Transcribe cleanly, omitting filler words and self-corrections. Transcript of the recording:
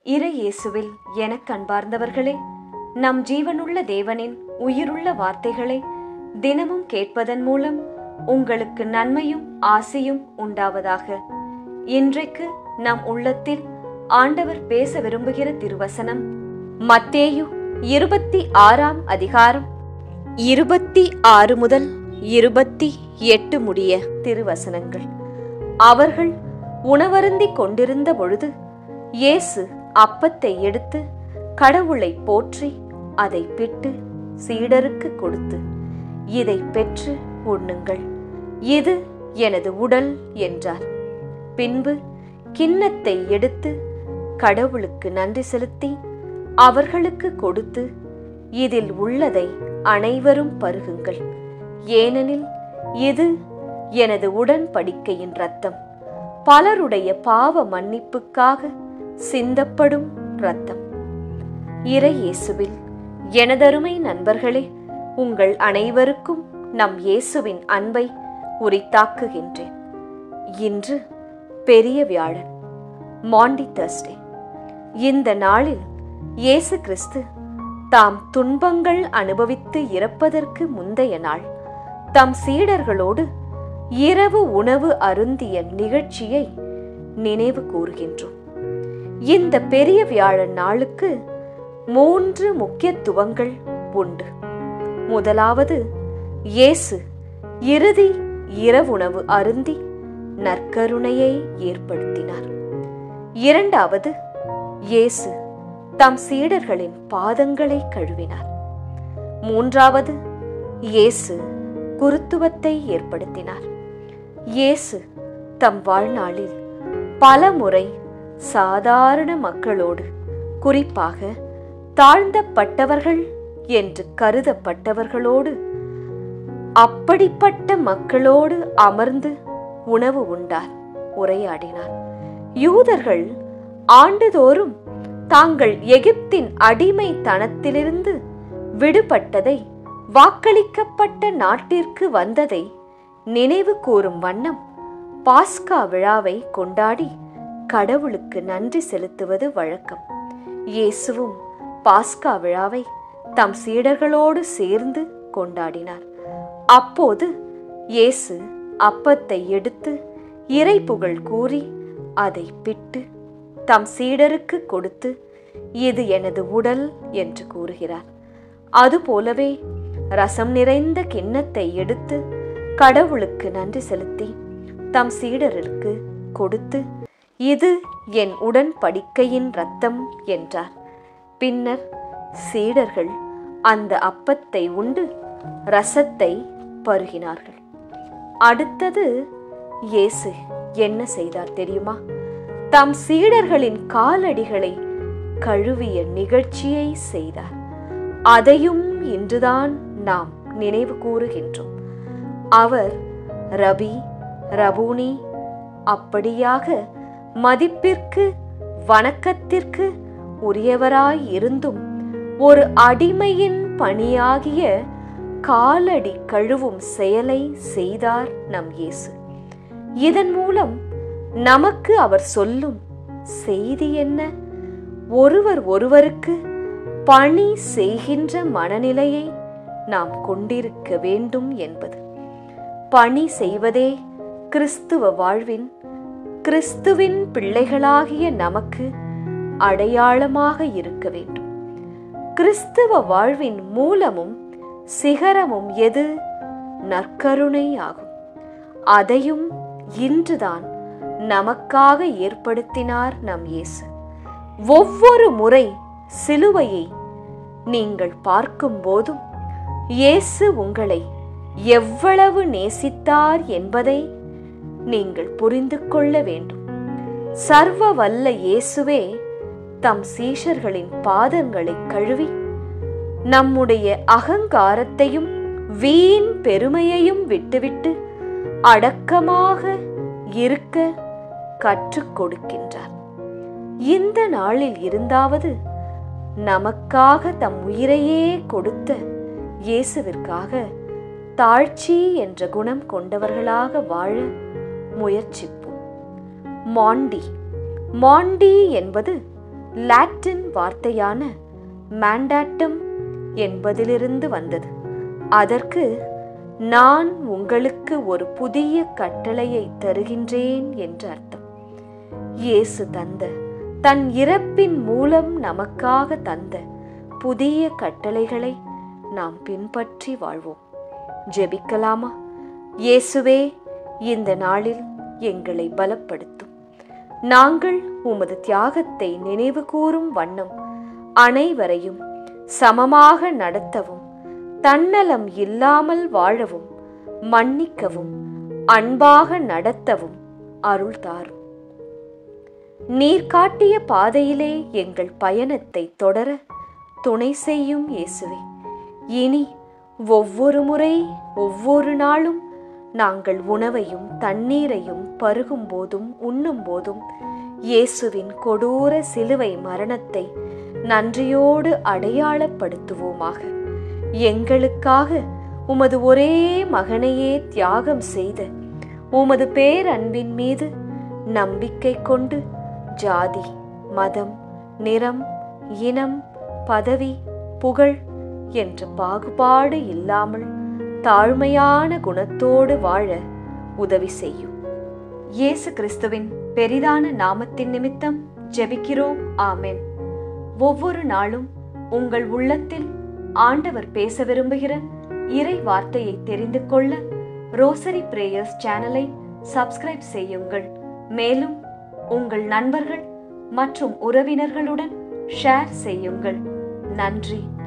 இறை இயேசுவில் எனக் அன்பார்ந்தவர்களே, நம் ஜீவனுள்ள தேவனின் உயிருள்ள வார்த்தைகளை தினமும் கேட்பதன் மூலம் உங்களுக்கு நன்மையும் ஆசையும் உண்டாவதாக. இன்றைக்கு நம் உள்ளத்தில் ஆண்டவர் பேச விரும்புகிற திருவசனம் மத்தேயு 26ஆம் அதிகாரம் 26 முதல் 28 முடிய திருவசனங்கள். அவர்கள் உணவருந்திக் கொண்டிருந்த பொழுது இயேசு அப்பத்தை எடுத்து கடவுளை போற்றி அதை பிட்டு சீடருக்கு கொடுத்து, இதை பெற்று உண்ணுங்கள், இது எனது உடல் என்றார். பின்பு கிண்ணத்தை எடுத்து கடவுளுக்கு நன்றி செலுத்தி அவர்களுக்கு கொடுத்து, இதில் உள்ளதை அனைவரும் பருகுங்கள், ஏனெனில் இது எனது உடன்படிக்கையின் இரத்தம், பலருடைய பாவ மன்னிப்புக்காக சிந்தப்படும் இரத்தம். இறை இயேசுவில் எனதருமை நண்பர்களே, உங்கள் அனைவருக்கும் நம் இயேசுவின் அன்பை உரித்தாக்குகின்றேன். இன்று பெரிய வியாழன், மாண்டி தர்ஸ்டே. இந்த நாளில் இயேசு கிறிஸ்து தாம் துன்பங்கள் அனுபவித்து இறப்பதற்கு முந்தைய நாள் தம் சீடர்களோடு இரவு உணவு அருந்திய நிகழ்ச்சியை நினைவு கூறுகின்றோம். இந்த பெரிய வியாழன் நாளுக்கு 3 முக்கியத்துவங்கள் உண்டு. முதலாவது, இயேசு இறுதி இரவுணவு அருந்தி நற்கருணையை ஏற்படுத்தினார். இரண்டாவது, இயேசு தம் சீடர்களின் பாதங்களை கழுவினார். மூன்றாவது, இயேசு குருத்துவத்தை ஏற்படுத்தினார். இயேசு தம் வாழ்நாளில் பல முறை சாதாரண மக்களோடு, குறிப்பாக தாழ்ந்தப்பட்டவர்கள் என்று கருதப்பட்டவர்களோடு, அப்படிப்பட்ட மக்களோடு அமர்ந்து உணவு உண்டார், உரையாடினார். யூதர்கள் ஆண்டுதோறும் தாங்கள் எகிப்தின் அடிமைத்தனத்திலிருந்து விடுபட்டதை, வாக்களிக்கப்பட்ட நாட்டிற்கு வந்ததை நினைவு கூறும் வண்ணம் பாஸ்கா விழாவை கொண்டாடி கடவுளுக்கு நன்றி செலுத்துவது வழக்கம். இயேசுவும் பாஸ்கா விழாவை தம் சீடர்களோடு சேர்ந்து கொண்டாடினார். அப்போது இயேசு அப்பத்தை எடுத்து இறைபுகழ் கூறி அதை பிட்டு தம் சீடருக்கு கொடுத்து, இது எனது உடல் என்று கூறுகிறார். அதுபோலவே ரசம் நிறைந்த கிண்ணத்தை எடுத்து கடவுளுக்கு நன்றி செலுத்தி தம் சீடருக்கு கொடுத்து, இது என் உடன்படிக்கையின் இரத்தம் என்றார். பின்னர் சீடர்கள் அந்த அப்பத்தை உண்டு ரசத்தை பருகினார்கள். அடுத்தது இயேசு என்ன செய்தார் தெரியுமா? தம் சீடர்களின் காலடிகளை கழுவிய நிகழ்ச்சியை செய்தார். அதையும் இன்றுதான் நாம் நினைவு கூறுகின்றோம். அவர் ரபி, ரபூனி, அப்படியாக மதிப்பிற்கு வணக்கத்திற்கு உரியவராய் இருந்தும் ஒரு அடிமையின் பணியாகிய காலடி கழுவும் செயலை செய்தார் நம் இயேசு. இதன் மூலம் நமக்கு அவர் சொல்லும் செய்தி என்ன? ஒருவர் ஒருவருக்கு பணி செய்கின்ற மனநிலையை நாம் கொண்டிருக்க வேண்டும் என்பது. பணி செய்வதே கிறிஸ்துவ வாழ்வின், கிறிஸ்துவின் பிள்ளைகளாகிய நமக்கு அடையாளமாக இருக்க வேண்டும். கிறிஸ்துவ வாழ்வின் மூலமும் சிகரமும் எது? நற்கருணை ஆகும். அதையும் இன்றுதான் நமக்காக ஏற்படுத்தினார் நம் இயேசு. ஒவ்வொரு முறை சிலுவையை நீங்கள் பார்க்கும் போதும் இயேசு உங்களை எவ்வளவு நேசித்தார் என்பதை நீங்கள் புரிந்து கொள்ள வேண்டும். சர்வ வல்ல இயேசுவே தம் சீஷர்களின் பாதங்களை கழுவி நம்முடைய அகங்காரத்தையும் வீண் பெருமையையும் விட்டுவிட்டு அடக்கமாக இருக்க கற்றுக் கொடுக்கின்றார். இந்த நாளில் இருந்தாவது நமக்காக தம் உயிரையே கொடுத்த இயேசுவிற்காக தாழ்ச்சி என்ற குணம் கொண்டவர்களாக வாழ முயற்சிப்போம். மாண்டி என்பது லாட்டின் வார்த்தையான மாண்டாட்டம் என்பதிலிருந்து வந்தது. அதற்கு நான் உங்களுக்கு ஒரு புதிய கட்டளையை தருகின்றேன் என்று அர்த்தம். இயேசு தந்த, தன் இறப்பின் மூலம் நமக்காக தந்த புதிய கட்டளைகளை நாம் பின்பற்றி வாழ்வோம். ஜெபிக்கலாமா? இயேசுவே, இந்த நாளில் எங்களை பலப்படுத்தும். நாங்கள் உமது தியாகத்தை நினைவு கூறும் வண்ணம் அனைவரையும் சமமாக நடத்தவும், தன்னலம் இல்லாமல் வாழவும், மன்னிக்கவும், அன்பாக நடத்தவும் அருள் தாரும். நீர் காட்டிய பாதையிலே எங்கள் பயணத்தை தொடர துணை செய்யும் இயேசுவே. இனி ஒவ்வொரு முறை, ஒவ்வொரு நாளும் நாங்கள் உணவையும் தண்ணீரையும் பருகும் போதும் உண்ணும் போதும் இயேசுவின் கொடூர சிலுவை மரணத்தை நன்றியோடு அடையாளப்படுத்துவோமாக. எங்களுக்காக உமது ஒரே மகனையே தியாகம் செய்த உமது பேரன்பின் மீது நம்பிக்கை கொண்டு ஜாதி, மதம், நிறம், இனம், பதவி, புகழ் என்ற பாகுபாடு இல்லாமல் தாழ்மையான குணத்தோடு வாழ உதவி செய்யும். இயேசு கிறிஸ்துவின் பெரிதான நாமத்தின் நிமித்தம் ஜெபிக்கிறோம். ஆமென். ஒவ்வொரு நாளும் உங்கள் உள்ளத்தில் ஆண்டவர் பேச விரும்புகிற இறை வார்த்தையை தெரிந்து கொள்ள ரோசரி பிரேயர்ஸ் சேனலை சப்ஸ்கிரைப் செய்யுங்கள். மேலும் உங்கள் நண்பர்கள் மற்றும் உறவினர்களுடன் ஷேர் செய்யுங்கள். நன்றி.